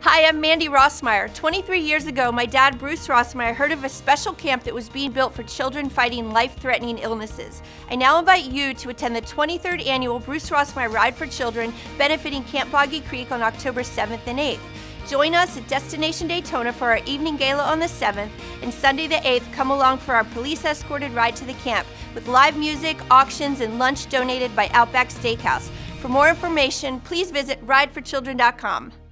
Hi, I'm Mandy Rossmeyer. 23 years ago, my dad, Bruce Rossmeyer, heard of a special camp that was being built for children fighting life-threatening illnesses. I now invite you to attend the 23rd annual Bruce Rossmeyer Ride for Children, benefiting Camp Boggy Creek on October 7th and 8th. Join us at Destination Daytona for our evening gala on the 7th, and Sunday the 8th, come along for our police-escorted ride to the camp with live music, auctions, and lunch donated by Outback Steakhouse. For more information, please visit rideforchildren.com.